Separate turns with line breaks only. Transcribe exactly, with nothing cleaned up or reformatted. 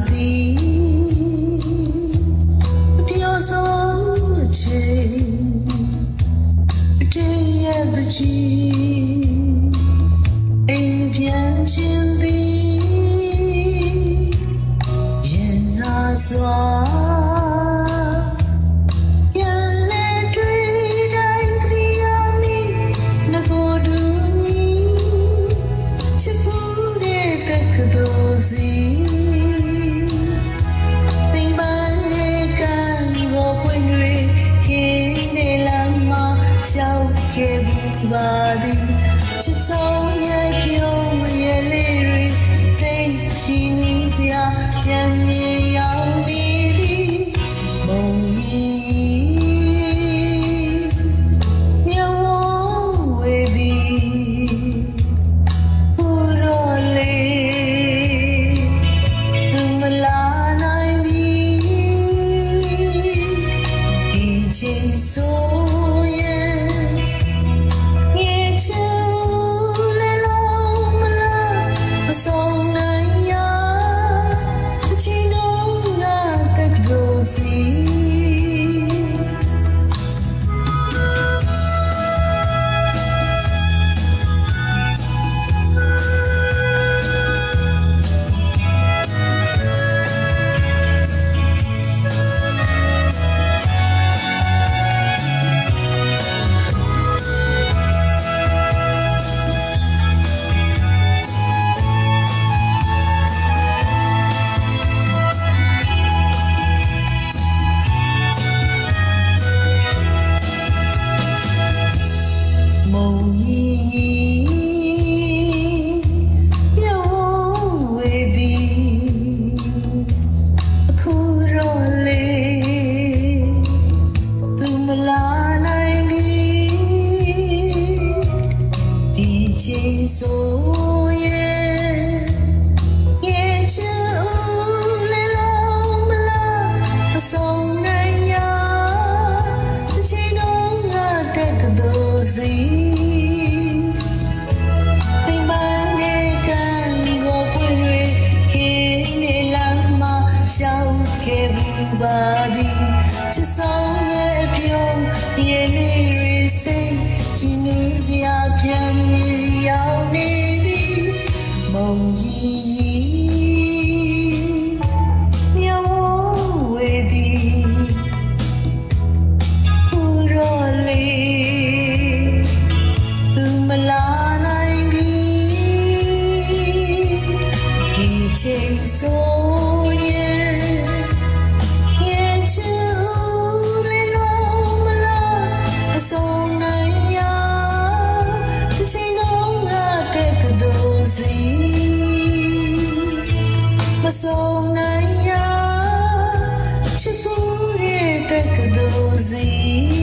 သည်အပြောဆုံးအချိန်အတေးရဲ့ပကြီးအိမ်ပြန်ခြင်းသည်ရင်နာစွာပါသည်ချစ်ဆုံးရဲ့ပြုံးရဲ့လေးတွေစိတ်ချီးနှီးစရာပြန်မြေရောက်နေသည်မုံကြီးမြဝဝေသည်ဟူရောလေးသူမလာနိုင်ပြီဒီချိန်ဆိုချိန်ဆိုရင်ရဲ့ချူလေလုံးမလားအဆုံးနိုင်ရတစ်ချိန်လုံးငါတက်ကတော့စီသိမ်းပန်းနေကန်ကိုပွင့်တွေခင်းနေလမ်းမှာရှောက်ခဲ့ဘူးပါသည်ချစ်ဆုံးရဲ့အပြုံးရဲ့နေရီစိတ်ကြည်နေစရာပြန်ရောက်နေသည်မုံကြီးမြဝဝေသည်ဟူရောလေးသူမလာနိုင်ပြီဒီချိန်ဆိုမဆုံးနိုင်ရချစ်ဖို့ရဲ့တက်ကတော်စီ